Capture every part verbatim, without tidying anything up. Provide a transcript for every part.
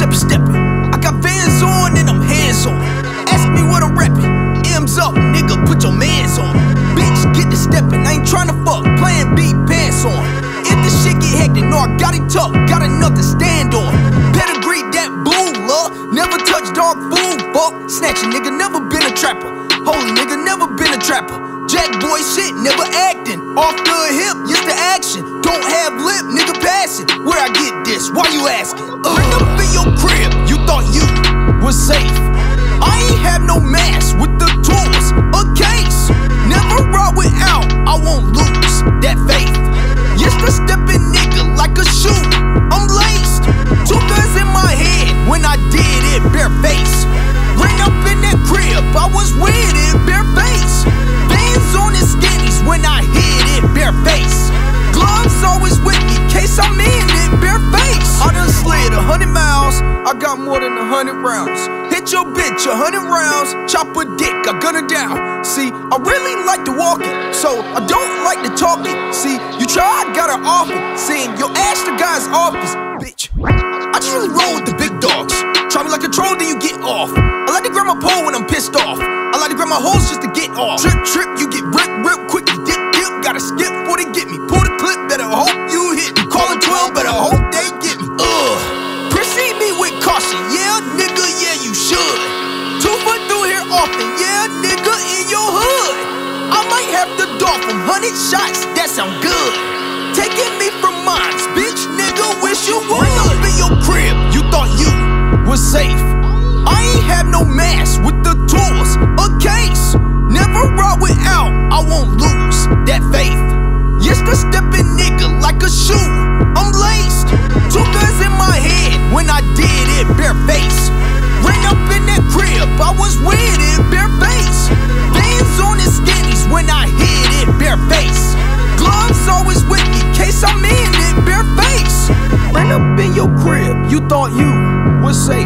steppin', steppin'. I got Vans on and I'm hands on. Ask me what I'm rappin'. M's up, nigga, put your mans on. Bitch, get to steppin'. I ain't tryna fuck, playin' B, pants on. If the shit get hectic, no, I got it tough, got enough to stand on. Pedigree that boom, love. Never touch dog food, fuck. Snatch a nigga, never been a trapper. Holy nigga, never been a trapper. Jack boy shit, never acting. Off the hip, used to action. Don't have lip, nigga passing. Where I get this? Why you asking? Uh. Bring up in your crib, you thought you was safe. I ain't have no mask with the tools, a case. Never ride without, I won't lose that faith. Used to step in nigga like a shoe, I'm laced. Two guns in my head when I did it bare face. Ran up in that crib, I was with it bare face. Bands on his skinnies when I hit it bare face. Gloves always with me, case I'm in it bare face. I done slid a hundred miles, I got more than a hundred rounds. Hit your bitch a hundred rounds, chop a dick, I gun her down. See, I really like to walk it, so I don't like to talk it. See, you try, I got her off it. Saying your ass the guy's office, bitch. I just really roll with the big dogs. Try me like a troll, then you get off. I like to grab my pole when I'm pissed off. I like to grab my hoes just to get off. Trip, trip, you get ripped real quickly. Dip, dip, gotta skip before they get me. Pull the clip, better hope you hit me. Call it twelve, better hope they get me. Ugh. Proceed me with caution, yeah, nigga, yeah, you should. Two foot through here often, yeah, nigga, in your hood. I might have to doff them hundred shots, that sound good. Taking me from mines, bitch, nigga, wish you would. Bring up in your crib, you thought you was safe. I ain't have no mask with the tools, a case. Never ride without, I won't lose that faith. Used to step in nigga like a shoe, I'm laced. Two guns in my head when I did it bare face. Ran up in that crib, I was with it bare face. Vans on his skinnies when I hit it bare face. Gloves always with me, case I'm in it bare face. Ran up in your crib, you thought you was safe.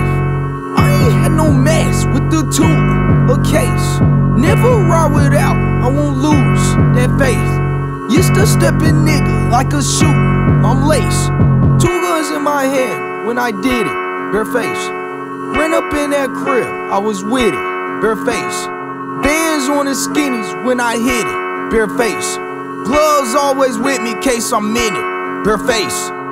I ain't had no mask with the tool, a case. Never ride without, I won't lose that faith. Used to step in nigga like a shoe, I'm laced. Two guns in my hand when I did it, bare face. Ran up in that crib, I was with it, bare face. Bands on the skinnies when I hit it, bare face. Gloves always with me, case I'm in it, bare face.